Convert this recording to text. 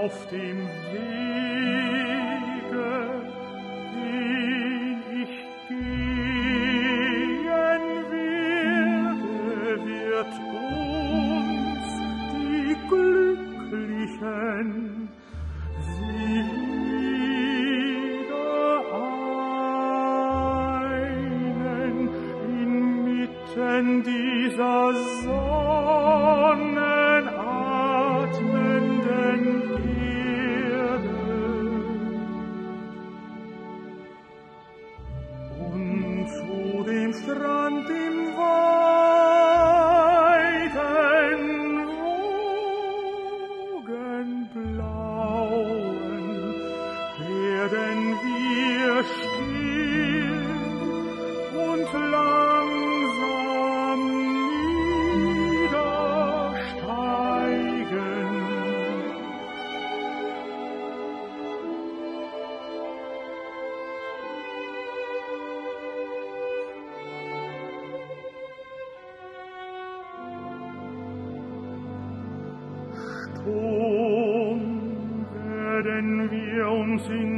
auf dem Wege, den ich gehen werde, wird uns die Glücklichen sie wieder einen inmitten dieser sonnenatmenden Erde. Und zu dem Strand im weiten Wogenblauen werden wir still und langsam niedersteigen. Stumm werden wir uns in